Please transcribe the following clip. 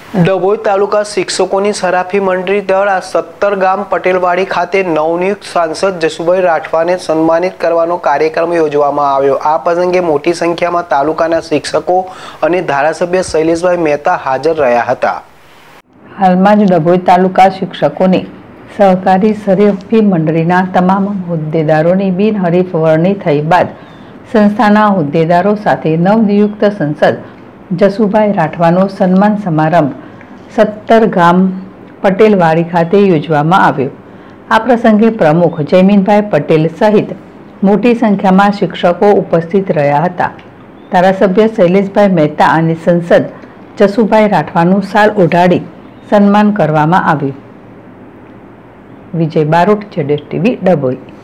ડભોઈ તાલુકા શિક્ષકોની સરાફી મંડળી દ્વારા 17 ગામ પટેલવાડી ખાતે નવનિયુક્ત સાંસદ જસુભાઈ રાઠવાને સન્માનિત કરવાનો કાર્યક્રમ યોજવામાં આવ્યો। આ પ્રસંગે મોટી સંખ્યામાં તાલુકાના શિક્ષકો અને ધારાસભ્ય શૈલેષભાઈ મહેતા હાજર રહ્યા હતા। હાલમાં જ ડભોઈ તાલુકા શિક્ષકોની સહકારી સરાફી મંડળીના તમામ હોદ્દેદારોની બિનહરીફ વરણી થઈ બાદ સંસ્થાના હોદ્દેદારો સાથે નવનિયુક્ત સંસદ જસુભાઈ રાઠવાનો સન્માન સમારંભ 17 ગામ પટેલવાડી ખાતે યોજવામાં આવ્યો। આ પ્રસંગે પ્રમુખ જયમીનભાઈ પટેલ સહિત મોટી સંખ્યામાં શિક્ષકો ઉપસ્થિત રહ્યા હતા। ધારાસભ્ય શૈલેષભાઈ મહેતા અને સંસદ જસુભાઈ રાઠવાનું શાલ ઓઢાડી સન્માન કરવામાં આવ્યું। વિજય બારોટ, ZSTV, ડભોઈ।